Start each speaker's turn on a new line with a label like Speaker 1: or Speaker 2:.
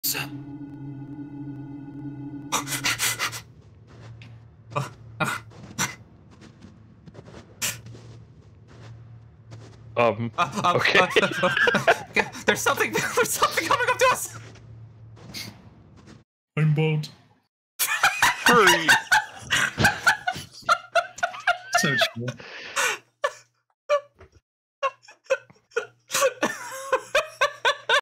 Speaker 1: Okay.
Speaker 2: There's something coming up to us.
Speaker 3: I'm bold.
Speaker 1: Hurry!
Speaker 3: So chill.